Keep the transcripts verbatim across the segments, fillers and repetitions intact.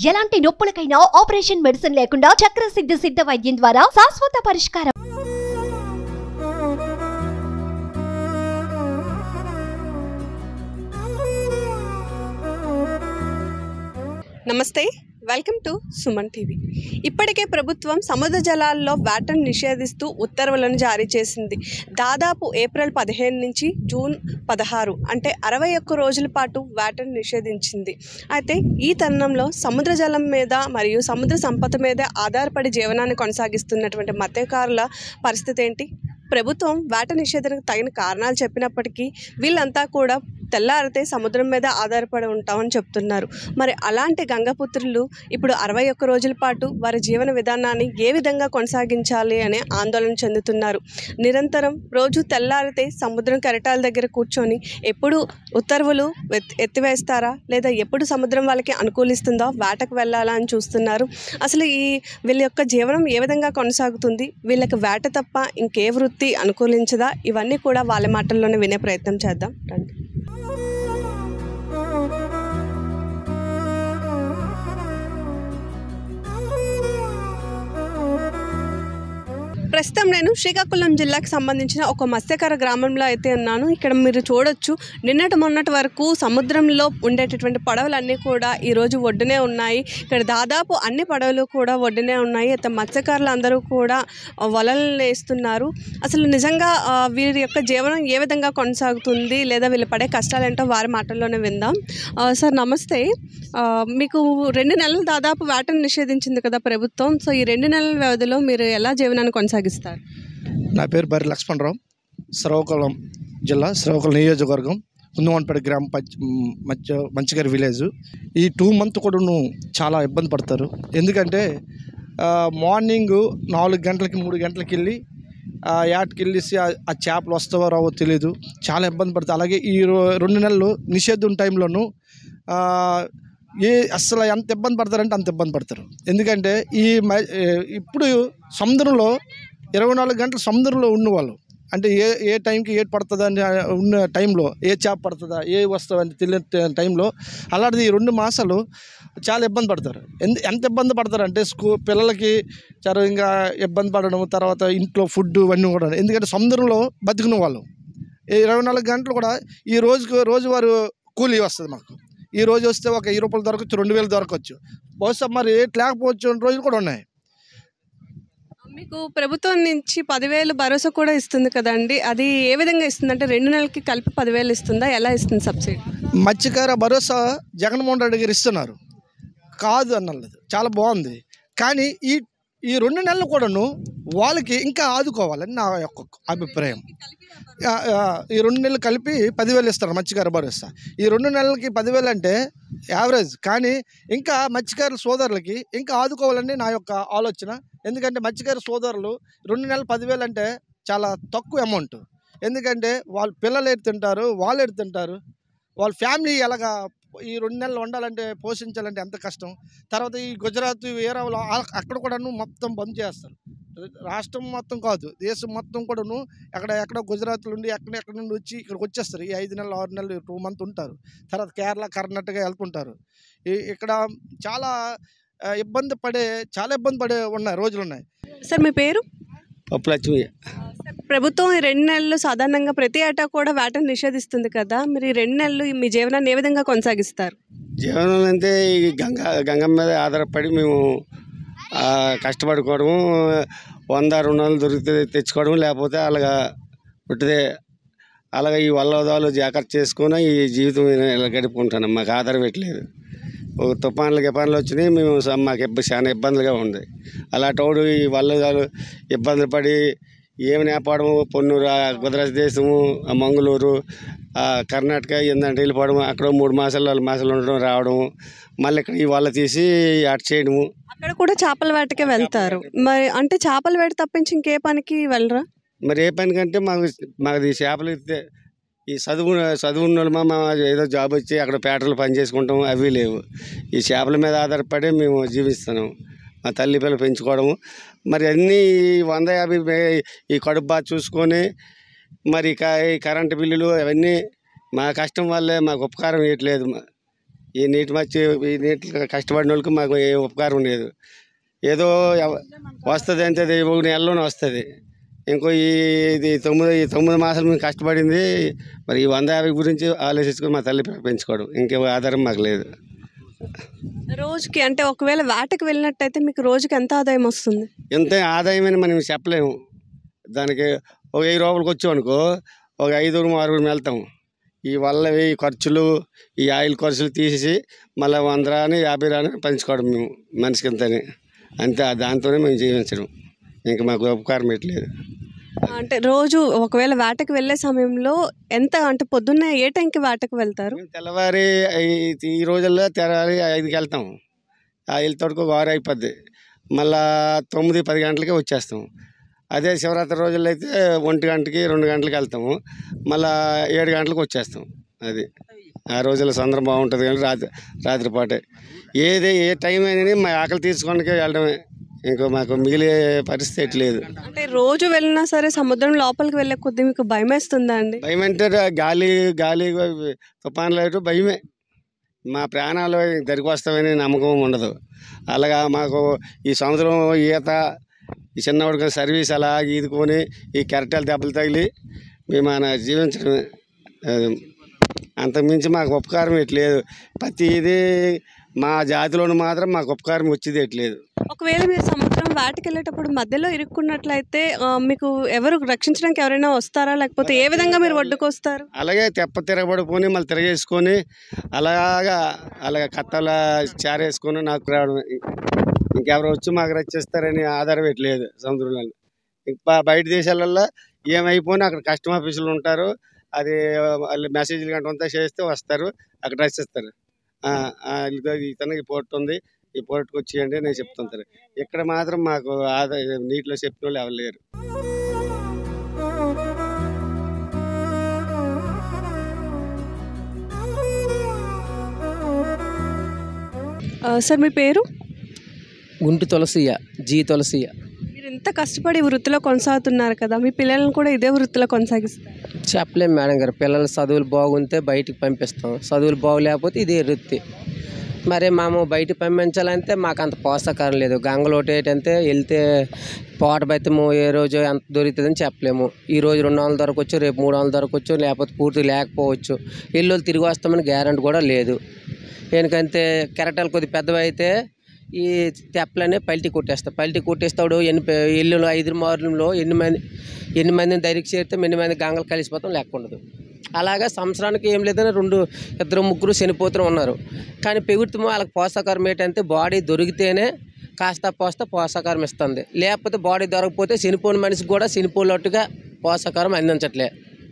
ఎలాంటి నొప్పులకైనా operation medicine లేకుండా చక్రసిద్ధ సిద్ధ వైద్యం ద్వారా శాశ్వత పరిష్కారం. నమస్తే, వెల్కమ్ టు సుమన్ టీవీ. ఇప్పటికే ప్రభుత్వం సముద్ర జలాల్లో వేటను నిషేధిస్తూ ఉత్తర్వులను జారీ చేసింది. దాదాపు ఏప్రిల్ పదిహేను నుంచి జూన్ పదహారు అంటే అరవై ఒక్క రోజుల పాటు వేటను నిషేధించింది. అయితే ఈ తరుణంలో సముద్ర జలం మీద మరియు సముద్ర సంపద మీద ఆధారపడి జీవనాన్ని కొనసాగిస్తున్నటువంటి మత్స్యకారుల పరిస్థితి ఏంటి? ప్రభుత్వం వేట నిషేధనకు తగిన కారణాలు చెప్పినప్పటికీ వీళ్ళంతా కూడా తెల్లారితే సముద్రం మీద ఆధారపడి ఉంటామని చెప్తున్నారు. మరి అలాంటి గంగపుత్రులు ఇప్పుడు అరవై ఒక్క రోజుల పాటు వారి జీవన విధానాన్ని ఏ విధంగా కొనసాగించాలి అనే ఆందోళన చెందుతున్నారు. నిరంతరం రోజు తెల్లారితే సముద్రం కెరటాల దగ్గర కూర్చొని ఎప్పుడు ఉత్తర్వులు ఎత్తివేస్తారా లేదా ఎప్పుడు సముద్రం వాళ్ళకి అనుకూలిస్తుందో వేటకు వెళ్ళాలా అని చూస్తున్నారు. అసలు ఈ వీళ్ళ యొక్క జీవనం ఏ విధంగా కొనసాగుతుంది, వీళ్ళకి వేట తప్ప ఇంకే వృత్తి అనుకూలించదా, ఇవన్నీ కూడా వాళ్ళ మాటల్లోనే వినే ప్రయత్నం చేద్దాం రండి. ప్రస్తుతం నేను శ్రీకాకుళం జిల్లాకు సంబంధించిన ఒక మత్స్యకార గ్రామంలో అయితే ఉన్నాను. ఇక్కడ మీరు చూడొచ్చు, నిన్నటి మొన్నటి వరకు సముద్రంలో ఉండేటటువంటి పడవలన్నీ కూడా ఈరోజు ఒడ్డునే ఉన్నాయి. ఇక్కడ దాదాపు అన్ని పడవలు కూడా ఒడ్డునే ఉన్నాయి. అయితే మత్స్యకారులు అందరూ కూడా వలలు వేస్తున్నారు. అసలు నిజంగా వీరి యొక్క జీవనం ఏ విధంగా కొనసాగుతుంది లేదా వీళ్ళు పడే కష్టాలు ఏంటో వారి మాటల్లోనే విందాం. సార్ నమస్తే, మీకు రెండు నెలలు దాదాపు వేటను నిషేధించింది కదా ప్రభుత్వం. సో ఈ రెండు నెలల వ్యవధిలో మీరు ఎలా జీవనాన్ని కొనసాగిస్తారు? నా పేరు బరి లక్ష్మణరావు, శ్రీకాకుళం జిల్లా శ్రీకాకుళం నియోజకవర్గం కుందువానపేట గ్రామ మధ్య మంచిగారి విలేజ్. ఈ టూ మంత్ కూడా నువ్వు చాలా ఇబ్బంది పడతారు. ఎందుకంటే మార్నింగ్ నాలుగు గంటలకి మూడు గంటలకి వెళ్ళి యాట్కి వెళ్ళేసి ఆ చేపలు వస్తావో రావో తెలియదు, చాలా ఇబ్బంది పడతారు. అలాగే ఈ రెండు నెలలు నిషేధం టైంలోనూ ఏ అస్సలు ఎంత ఇబ్బంది పడతారంటే అంత ఇబ్బంది పడతారు. ఎందుకంటే ఈ ఇప్పుడు సముద్రంలో ఇరవై నాలుగు గంటలు సముద్రంలో ఉన్నవాళ్ళు అంటే ఏ ఏ టైంకి ఏ పడుతుందని ఉన్న టైంలో ఏ చేప పడుతుందా ఏ వస్తుందని తెలియని టైంలో అలాంటిది ఈ రెండు మాసాలు చాలా ఇబ్బంది పడతారు. ఎంత ఎంత ఇబ్బంది పడతారంటే స్కూ పిల్లలకి చాలా ఇంకా ఇబ్బంది పడడం, తర్వాత ఇంట్లో ఫుడ్ ఇవన్నీ కూడా. ఎందుకంటే సముద్రంలో బతికిన వాళ్ళు ఇరవై నాలుగు గంటలు కూడా ఈ రోజుకు రోజువారు కూలీ వస్తుంది. మాకు ఈ రోజు వస్తే ఒక వెయ్యి రూపాయలు దొరకచ్చు, రెండు వేలు దొరకవచ్చు, బహుశా మరి లేకపోవచ్చు రోజులు కూడా ఉన్నాయి. మీకు ప్రభుత్వం నుంచి పదివేలు భరోసా కూడా ఇస్తుంది కదండి, అది ఏ విధంగా ఇస్తుంది? అంటే రెండు నెలలకి కలిపి పదివేలు ఇస్తుందా, ఎలా ఇస్తుంది సబ్సిడీ? మత్స్యకార భరోసా జగన్మోహన్ రెడ్డి గారు ఇస్తున్నారు, కాదు అన్నలేదు, చాలా బాగుంది. కానీ ఈ ఈ రెండు నెలలు కూడాను వాళ్ళకి ఇంకా ఆదుకోవాలని నా యొక్క అభిప్రాయం. ఈ రెండు నెలలు కలిపి పదివేలు ఇస్తారు మత్స్యకార భరోసా. ఈ రెండు నెలలకి పదివేలు అంటే యావరేజ్, కానీ ఇంకా మత్స్యకారుల సోదరులకి ఇంకా ఆదుకోవాలని నా యొక్క ఆలోచన. ఎందుకంటే మత్స్యకార సోదరులు రెండు నెలలు పదివేలు అంటే చాలా తక్కువ అమౌంట్. ఎందుకంటే వాళ్ళ పిల్లలు ఎడుతుంటారు, వాళ్ళు ఎడుతుంటారు, వాళ్ళ ఫ్యామిలీ ఎలాగా ఈ రెండు నెలలు వండాలంటే పోషించాలంటే ఎంత కష్టం. తర్వాత ఈ గుజరాత్ వేరే అక్కడ కూడాను మొత్తం బంద్ చేస్తారు. రాష్ట్రం మొత్తం కాదు, దేశం మొత్తం కూడాను ఎక్కడ ఎక్కడ గుజరాత్ నుండి ఎక్కడ ఎక్కడ నుండి వచ్చి ఇక్కడికి వచ్చేస్తారు. ఈ ఐదు నెలలు ఆరు నెలలు టూ మంత్ ఉంటారు. తర్వాత కేరళ కర్ణాటక వెళ్తుంటారు. ఇక్కడ చాలా ఇబ్బంది పడే చాలా ఇబ్బంది పడే ఉన్నాయి రోజులు ఉన్నాయి. సార్ మీ పేరు? పప్పులక్ష్మి. ప్రభుత్వం ఈ రెండు నెలలు సాధారణంగా ప్రతి ఏటా కూడా వేటను నిషేధిస్తుంది కదా, మీరు ఈ రెండు నెలలు మీ జీవనాన్ని ఏ విధంగా కొనసాగిస్తారు? జీవనం అంటే ఈ గంగ గంగమ్మ మీద ఆధారపడి మేము కష్టపడుకోవడము, వంద రెండు వందలు దొరికితే తెచ్చుకోవడం, లేకపోతే అలాగా పుట్టిదే అలాగే ఈ వల్లదాలు జాగ్రత్త చేసుకుని ఈ జీవితం ఇలా గడుపుకుంటాను. మాకు ఆధారం పెట్టలేదు. ఒక తుఫాన్లు గిఫాన్లు వచ్చినాయి, మేము మాకు ఇబ్బంది చాలా ఇబ్బందులుగా ఉంది. అలాంటి ఈ వల్లదాలు ఇబ్బందులు పడి ఏమి నేపడము, పొన్నూరు గుజరాత్ దేశము, మంగళూరు, కర్ణాటక ఏంటంటే వెళ్ళిపోవడము, అక్కడ మూడు మాసాలు నాలుగు మాసాలు ఉండడం రావడము, మళ్ళీ ఇక్కడ ఈ వల్ల తీసి అటు చేయడము. అక్కడ కూడా చేపల వేటకే వెళ్తారు. మరి అంటే చేపల వేట తప్పించి ఇంకే పనికి వెళ్ళరా? మరి ఏ పని కంటే మాకు మాకు ఈ చేపలు ఇస్తే ఈ చదువు చదువున్న వాళ్ళు మా ఏదో జాబ్ వచ్చి అక్కడ పేటలు పని చేసుకుంటాం, అవి లేవు. ఈ చేపల మీద ఆధారపడి మేము జీవిస్తున్నాం. మా తల్లి పిల్లలు పెంచుకోవడము, మరి అన్నీ వంద యాభై ఈ కడుపు బాగా చూసుకొని మరి ఈ కరెంటు బిల్లులు అవన్నీ మా కష్టం వల్లే మాకు ఉపకారం ఇవ్వట్లేదు. ఈ నీటి మచ్చి ఈ నీటి కష్టపడిన వాళ్ళకి మాకు ఏ ఉపకారం లేదు. ఏదో ఎవ- వస్తుంది అంతే, అది ఒక నెలలోనే వస్తుంది. ఇంకో ఈ ఇది తొమ్మిది ఈ తొమ్మిది మాసాలు మేము కష్టపడింది మరి ఈ వంద యాభై గురించి ఆలోచించుకొని మా తల్లి పెంచుకోవడం, ఇంకే ఆధారం మాకు లేదు. రోజుకి అంటే ఒకవేళ వేటకి వెళ్ళినట్టయితే మీకు రోజుకి ఎంత ఆదాయం వస్తుంది? ఎంత ఆదాయమని మనం చెప్పలేము. దానికి ఒక వెయ్యి రూపాయలకి వచ్చామనుకో ఒక ఐదుగురు ఆరుగురు వెళ్తాం. ఈ వల్ల ఈ ఖర్చులు ఈ ఆయిల్ ఖర్చులు తీసేసి మళ్ళీ వంద రాని యాభై రాని పంచుకోవడం మేము మనిషికి ఇంతని అంతే. దాంతోనే మేము జీవించడం, ఇంకా మాకు ఉపకారం పెట్టలేదు. అంటే రోజు ఒకవేళ వేటకి వెళ్ళే సమయంలో ఎంత అంటే పొద్దున్నే ఏ టైంకి వేటకి వెళ్తారు? మేము తెల్లవారి ఈ- ఈ రోజుల్లో తెల్లవారి ఐదుకి వెళ్తాం. ఆ వెళ్తాడుకు ఒక ఆరు అయిపోద్ది. మళ్ళా తొమ్మిది పది గంటలకి వచ్చేస్తాం. అదే శివరాత్రి రోజుల్లో అయితే ఒంటి గంటకి రెండు గంటలకి వెళ్తాము, మళ్ళా ఏడు గంటలకు వచ్చేస్తాం. అది ఆ రోజుల్లో సందర్భం బాగుంటుంది. కానీ రాత్రి రాత్రిపాటే ఏది ఏ టైం అయినా మా ఆకలి తీర్చుకోవడానికి వెళ్ళడమే, ఇంకా మాకు మిగిలే పరిస్థితి లేదు. అంటే రోజు వెళ్ళినా సరే సముద్రం లోపలికి వెళ్ళే కొద్దీ మీకు భయం వేస్తుందా అండి? భయం అంటే గాలి గాలి తుఫాన్లు అయితే భయమే. మా ప్రాణాలు దరికి వస్తామని నమ్మకం ఉండదు. అలాగా మాకు ఈ సంవత్సరం ఈత ఈ చిన్నవాడికి సర్వీస్ అలా ఈదుకొని ఈ కెరటాలు దెబ్బలు తగిలి మేము ఆయన జీవించడమే. అంతకుమించి మాకు ఉపకారం ఎట్లేదు. ప్రతి ఇది మా జాతిలోని మాత్రం మాకు ఉపకారం వచ్చేది ఎట్లేదు. ఒకవేళ మీరు సముద్రం వేటకి వెళ్ళేటప్పుడు మధ్యలో ఇరుక్కున్నట్లయితే ఆ, మీకు ఎవరు రక్షించడానికి ఎవరైనా వస్తారా, లేకపోతే ఏ విధంగా మీరు ఒడ్డుకు వస్తారు? అలాగే తెప్ప తిరగబడుకొని మళ్ళీ తిరగేసుకొని అలాగా అలాగ కట్టల చారేసుకొని నాకు రావడం. ఇంకెవరు వచ్చి మాకు రక్షిస్తారని ఆధారం పెట్టలేదు సముద్రంలో. ఇంకా బయట దేశాలల్లో ఏమైపోయినా అక్కడ కస్టమ్ ఆఫీసులు ఉంటారు. అది వాళ్ళు మెసేజ్లు గంట అంతా చేస్తే వస్తారు, అక్కడ రక్షిస్తారు. ఇదిగో ఇతను ఈ పోర్ట్ ఉంది, ఈ పోర్ట్కి వచ్చేయండి నేను చెప్తుంటారు. ఇక్కడ మాత్రం మాకు ఆదా నీటిలో చెప్పిన వాళ్ళు ఎవరు లేరు. ఆ, సార్ మీ పేరు? గుంటి తులసియ, జీ తులసియ. మీరు ఇంత కష్టపడి ఈ వృత్తిలో కొనసాగుతున్నారు కదా, మీ పిల్లలను కూడా ఇదే వృత్తిలో కొనసాగిస్తారు? చెప్పలేం మేడం గారు, పిల్లల చదువులు బాగుంటే బయటికి పంపిస్తాం, చదువులు బాగలేకపోతే ఇదే వృత్తి. మరి మేము బయటికి పంపించాలంటే మాకు అంత పోషకారం లేదు. గంగలు ఒకటేటంటే వెళ్తే పోట బెత్తము ఏ రోజు ఎంత దొరుకుతుందని చెప్పలేము. ఈ రోజు రెండు వందలు దొరకవచ్చు, రేపు మూడు వందలు దొరకవచ్చు, లేకపోతే పూర్తి లేకపోవచ్చు. ఇల్లు తిరిగి వస్తామని గ్యారెంటీ కూడా లేదు. ఎందుకంటే కెరటాలు కొద్ది పెద్దవి అయితే ఈ తెప్పలనే పల్టీ కొట్టేస్తాం. పల్టీ కొట్టేస్తాడు ఎన్ని ఇల్లు ఐదు మార్లంలో ఎన్ని మంది ఎన్ని మందిని ధైర్యం చేరితే ఎన్ని మంది గంగలు కలిసిపోతాం లెక్క ఉండదు. అలాగా సంవత్సరానికి ఏం లేదని రెండు ఇద్దరు ముగ్గురు చనిపోతూ ఉన్నారు. కానీ ప్రభుత్వం వాళ్ళకి పోషకారం ఏంటంటే బాడీ దొరికితేనే కాస్త పోస్త పోషకారం ఇస్తుంది. లేకపోతే బాడీ దొరకకపోతే చనిపోయిన మనిషికి కూడా చనిపోయినట్టుగా పోషకారం అందించట్లే.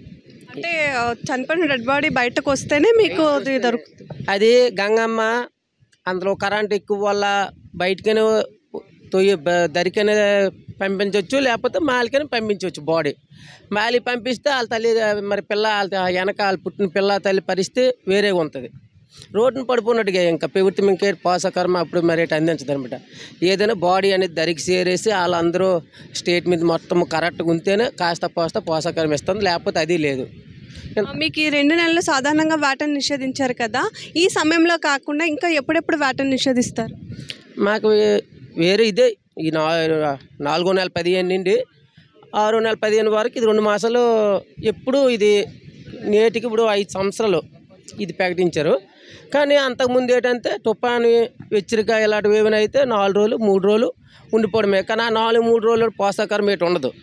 అంటే ఆ, చనిపోయిన డెడ్ బాడీ బయటకు వస్తేనే మీకు అది దొరుకుతుంది. అది గంగమ్మ అందులో కరెంట్ ఎక్కువ వల్ల బయటకనే తొయ్యి దరికనే పంపించవచ్చు, లేకపోతే మాలికనే పంపించవచ్చు. బాడీ మాలి పంపిస్తే వాళ్ళ తల్లి మరి పిల్ల వాళ్ళ వెనక వాళ్ళు పుట్టిన పిల్ల తల్లి పరిస్థితి వేరేగా ఉంటుంది. రోడ్డును పడిపోయినట్టుగా ఇంకా ప్రభుత్వం ఇంకే పోషకారం అప్పుడు మరి అందించదు అనమాట. ఏదైనా బాడీ అనేది దరికి చేరేసి వాళ్ళందరూ స్టేట్ మీద మొత్తం కరెక్ట్గా ఉంటేనే కాస్త పోస్త పోషకారం ఇస్తుంది, లేకపోతే అది లేదు. ఆ, మీకు ఈ రెండు నెలలు సాధారణంగా వేటను నిషేధించారు కదా, ఈ సమయంలో కాకుండా ఇంకా ఎప్పుడెప్పుడు వేటను నిషేధిస్తారు? మాకు వే- వేరే ఇదే ఈ నా నాలుగో నెల పదిహేను నుండి ఆరో నెల పదిహేను వరకు ఇది రెండు మాసాలు ఎప్పుడు ఇది నేటికి ఇప్పుడు ఐదు సంవత్సరాలు ఇది ప్రకటించారు. కానీ అంతకుముందు ఏంటంటే తుఫాను హెచ్చరిక ఇలాంటివి ఏమైనా అయితే నాలుగు రోజులు మూడు రోజులు ఉండిపోవడమే. కానీ ఆ నాలుగు మూడు రోజులు పోషకారం ఏటి ఉండదు.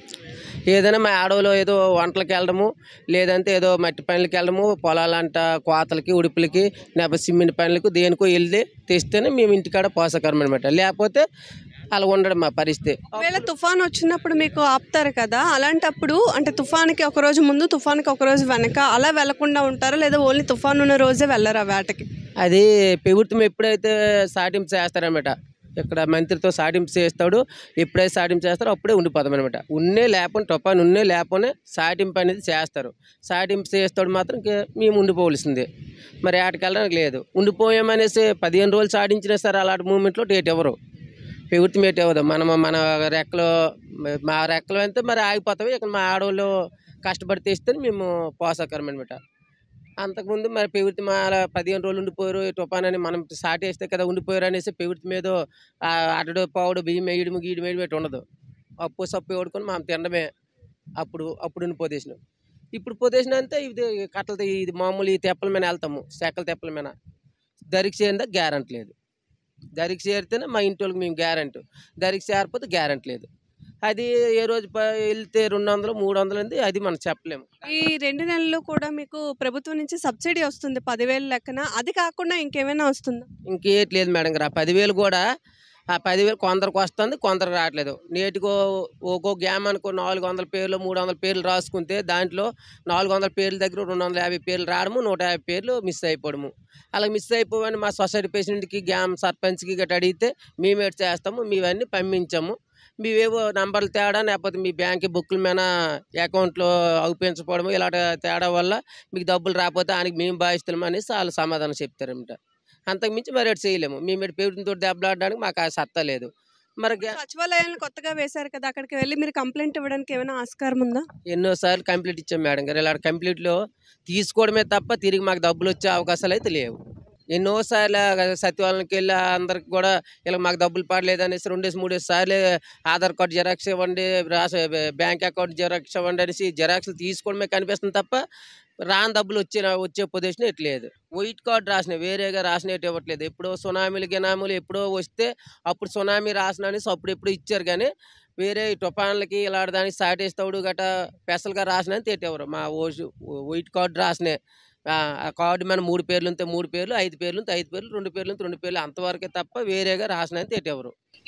ఏదైనా మా ఆడవాళ్ళు ఏదో వంటలకు వెళ్ళడము, లేదంటే ఏదో మట్టి పనులకి వెళ్ళడము, పొలాలంట కోతలకి ఉడుపులకి లేకపోతే సిమెంట్ పనులకు దేనికో వెళ్ళి తెస్తేనే మేము ఇంటికాడ పోషకారం అనమాట. లేకపోతే అలా ఉండడం మా పరిస్థితి. ఒకవేళ తుఫాన్ వచ్చినప్పుడు మీకు ఆపుతారు కదా, అలాంటప్పుడు అంటే తుఫాన్కి ఒక రోజు ముందు తుఫాన్కి ఒక రోజు వెనక అలా వెళ్లకుండా ఉంటారా, లేదా ఓన్లీ తుఫాన్ ఉన్న రోజే వెళ్ళరా వేటకి? అది ప్రభుత్వం ఎప్పుడైతే సాటింపు చేస్తారనమాట, ఇక్కడ మంత్రితో సాటింపు చేస్తాడు, ఎప్పుడైతే సాటింపు చేస్తారో అప్పుడే ఉండిపోతాం అనమాట. ఉన్నే లేకపోతే తుఫాన్ ఉన్నే లేకపోతే సాటింపు అనేది చేస్తారు. సాటింపు చేస్తాడు మాత్రం ఇంక మేము ఉండిపోవలసిందే. మరి ఆటకి వెళ్ళడానికి లేదు. ఉండిపోయామనేసి పదిహేను రోజులు సాటించినా సరే అలాంటి మూమెంట్లో డేట్ ఎవరు ప్రభుత్వం ఏటి అవ్వదు. మనం మన రెక్కలు మా రెక్కలు అయితే మరి ఆగిపోతాయి. ఇక్కడ మా ఆడవాళ్ళు కష్టపడి తెస్తే మేము పోషకారం అనమాట. అంతకుముందు మరి పెవిటి మా అలా పదిహేను రోజులు ఉండిపోయారు తుఫాన్ అని మనం సాటి వేస్తే కదా ఉండిపోయారు అనేసి పెవిటి మీద అటడు పావుడు బియ్యం వేయడం గీయడం వేయడం పెట్టి ఉండదు. అప్పు సప్పు వేడుకొని మనం తినడమే. అప్పుడు అప్పుడు పొజిషన్ ఇప్పుడు పొజిషన్ అంతే. ఇది కట్టలతో ఇది మామూలు ఈ తెప్పల మీద వెళ్తాము, చెక్కల తెప్పల మీద. దరికి చేరిందా గ్యారంటీ లేదు. దరికి చేరితేనే మా ఇంటి వాళ్ళకి మేము గ్యారంటీ, దరికి చేరకపోతే గ్యారంటీ లేదు. అది ఏ రోజు వెళ్తే రెండు వందలు మూడు వందలు అంది, అది మనం చెప్పలేము. ఈ రెండు నెలలు కూడా మీకు ప్రభుత్వం నుంచి సబ్సిడీ వస్తుంది పదివేలు లెక్కన. అది కాకుండా ఇంకేమైనా వస్తుందా? ఇంకేటి లేదు మేడం గారు. ఆ పదివేలు కూడా ఆ పదివేలు కొందరికి వస్తుంది, కొందరికి రావట్లేదు. నేటికో ఒక్కో గ్రామానికి నాలుగు వందల పేర్లు మూడు వందల పేర్లు రాసుకుంటే దాంట్లో నాలుగు వందల పేర్ల దగ్గర రెండు వందల యాభై పేర్లు రావడము, నూట యాభై పేర్లు మిస్ అయిపోవడము. అలా మిస్ అయిపోవని మా సొసైటీ ప్రెసిడెంట్కి గ్రామ సర్పంచ్కి గట్రా అడిగితే మేమేటి చేస్తాము, మేవన్నీ పంపించాము, మీవేవో నంబర్లు తేడా లేకపోతే మీ బ్యాంక్ బుక్ల మీద అకౌంట్లో అవుపించకపోవడము ఇలాంటి తేడా వల్ల మీకు డబ్బులు రాకపోతే ఆయనకి మేము భావిస్తున్నాం అనేసి వాళ్ళు సమాధానం చెప్తారన్నమాట. అంతకుమించి మరి అటు చేయలేము. మేము ఇటు పేరుతో దెబ్బలాడడానికి మాకు ఆ సత్తా లేదు. మరి సచివాలయాలను కొత్తగా వేశారు కదా, అక్కడికి వెళ్ళి మీరు కంప్లైంట్ ఇవ్వడానికి ఏమైనా ఆస్కారం ఉందా? ఎన్నోసార్లు కంప్లీట్ ఇచ్చాం మేడం గారు. ఇలా కంప్లీట్లో తీసుకోవడమే తప్ప తిరిగి మాకు డబ్బులు వచ్చే అవకాశాలు అయితే లేవు. ఎన్నోసార్లు సచివాలయానికి వెళ్ళి అందరికి కూడా ఇలా మాకు డబ్బులు పడలేదు అనేసి రెండేసి మూడేసి సార్లు ఆధార్ కార్డు జెరాక్స్ ఇవ్వండి, రాస బ్యాంక్ అకౌంట్ జెరాక్స్ ఇవ్వండి అనేసి జెరాక్స్లు తీసుకోవడమే కనిపిస్తుంది తప్ప రాని డబ్బులు వచ్చే వచ్చే పొజిషన్ ఎట్లేదు. వైట్ కార్డు రాసిన వేరేగా రాసినట్టు ఇవ్వట్లేదు. ఎప్పుడో సునామీలు గినామీలు ఎప్పుడో వస్తే అప్పుడు సునామీ రాసిన అనేసి అప్పుడు ఎప్పుడు ఇచ్చారు. కానీ వేరే తుఫాన్లకి ఇలాంటి దానికి సాటేస్తాడు గట్రా స్పెషల్గా రాసిన తేటెవరు మా ఓజు వైట్ కార్డు రాసినాయి. ఆ కార్డు మీద మూడు పేర్లు ఉంటే మూడు పేర్లు, ఐదు పేర్లు ఉంటే ఐదు పేర్లు, రెండు పేర్లు ఉంటే రెండు పేర్లు, అంతవరకే తప్ప వేరేగా రాసిన తేటెవరు.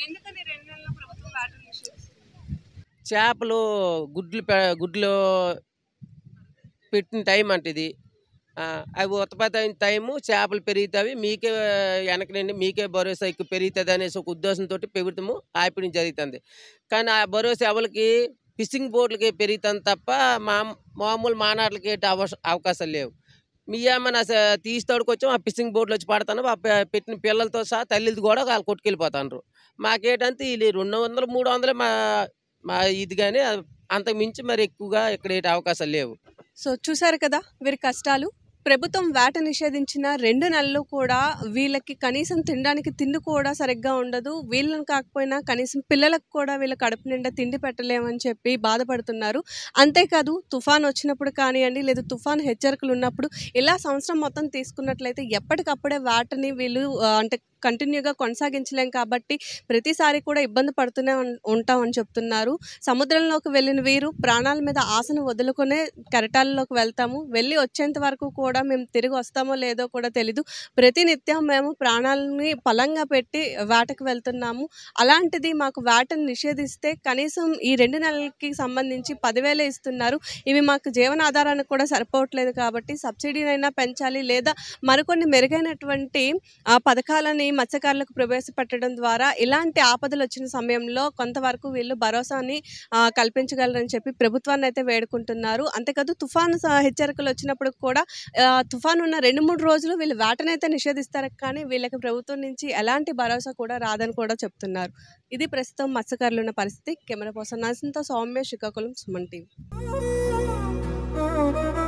చేపలు గుడ్లు గుడ్లు పెట్టిన టైం అంటే ఇది అవి ఉత్పత్తి అయిన టైము చేపలు పెరుగుతాయి, మీకే వెనకనండి మీకే భరోసా ఎక్కువ పెరుగుతుంది అనేసి ఒక ఉద్దేశంతో పెరుగుతాము ఆపిడం జరుగుతుంది. కానీ ఆ భరోసా ఎవరికి ఫిషింగ్ బోట్లకి పెరుగుతుంది తప్ప మా మామూలు మానాట్లకి అవ అవకాశాలు లేవు. మీ ఏమన్నా తీస్తాడుకు వచ్చాం ఆ ఫిషింగ్ బోట్లు వచ్చి పడతాను, పెట్టిన పిల్లలతో సహా తల్లిది కూడా వాళ్ళు కొట్టుకెళ్ళిపోతారు. మాకేటంటే ఇది రెండు వందలు మూడు వందలు మా మా ఇది కానీ అంతకు మించి మరి ఎక్కువగా ఇక్కడ ఏ అవకాశాలు లేవు. సో చూసారు కదా వీరి కష్టాలు. ప్రభుత్వం వేట నిషేధించిన రెండు నెలలు కూడా వీళ్ళకి కనీసం తినడానికి తిండి కూడా సరిగ్గా ఉండదు. వీళ్ళని కాకపోయినా కనీసం పిల్లలకు కూడా వీళ్ళ కడుపు నిండా తిండి పెట్టలేమని చెప్పి బాధపడుతున్నారు. అంతేకాదు తుఫాన్ వచ్చినప్పుడు కానివ్వండి, లేదా తుఫాన్ హెచ్చరికలు ఉన్నప్పుడు ఇలా సంవత్సరం మొత్తం తీసుకున్నట్లయితే ఎప్పటికప్పుడే వేటని వీళ్ళు అంటే కంటిన్యూగా కొనసాగించలేం కాబట్టి ప్రతిసారి కూడా ఇబ్బంది పడుతూనే ఉంటామని చెప్తున్నారు. సముద్రంలోకి వెళ్ళిన వీరు ప్రాణాల మీద ఆశను వదులుకునే కెరటాలలోకి వెళ్తాము, వెళ్ళి వచ్చేంత వరకు కూడా మేము తిరిగి వస్తామో లేదో కూడా తెలీదు. ప్రతినిత్యం మేము ప్రాణాలని పలంగా పెట్టి వేటకు వెళ్తున్నాము. అలాంటిది మాకు వేటను నిషేధిస్తే కనీసం ఈ రెండు నెలలకి సంబంధించి పదివేలే ఇస్తున్నారు. ఇవి మాకు జీవనాధారానికి కూడా సరిపోవట్లేదు కాబట్టి సబ్సిడీనైనా పెంచాలి, లేదా మరికొన్ని మెరుగైనటువంటి పథకాలని మత్స్యకారులకు ప్రవేశపెట్టడం ద్వారా ఇలాంటి ఆపదలు వచ్చిన సమయంలో కొంతవరకు వీళ్ళు భరోసాని కల్పించగలరని చెప్పి ప్రభుత్వాన్ని అయితే వేడుకుంటున్నారు. అంతేకాదు తుఫాను హెచ్చరికలు వచ్చినప్పుడు కూడా తుఫాను ఉన్న రెండు మూడు రోజులు వీళ్ళు వేటనైతే నిషేధిస్తారు, కానీ వీళ్ళకి ప్రభుత్వం నుంచి ఎలాంటి భరోసా కూడా రాదని కూడా చెప్తున్నారు. ఇది ప్రస్తుతం మత్స్యకారులు ఉన్న పరిస్థితి. కెమెరా పర్సన్ నాసింతో సౌమ్య, శ్రీకాకుళం, సుమన్ టీవీ.